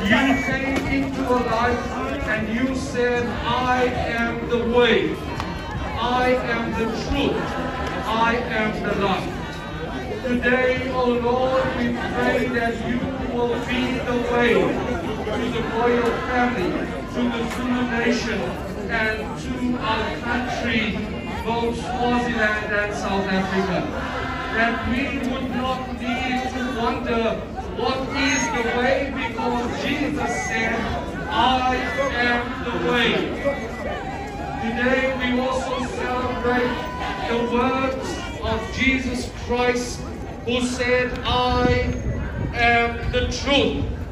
You came into a life and you said, I am the way, I am the truth, I am the life. Today, O Lord, we pray that you will be the way to the royal family, to the Zulu nation, and to our country, both Swaziland and South Africa. That we would not need to wonder what is the way, because Jesus said, I am the way. Today we also celebrate the words of Jesus Christ, who said, I am the truth.